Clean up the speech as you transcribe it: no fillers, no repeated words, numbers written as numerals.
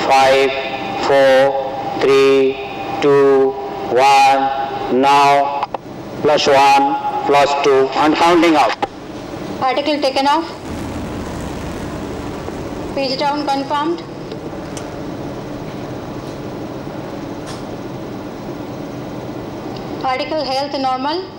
5, 4, 3, 2, 1. Now +1, +2 and counting out. Article taken off. Page down confirmed. Article health normal.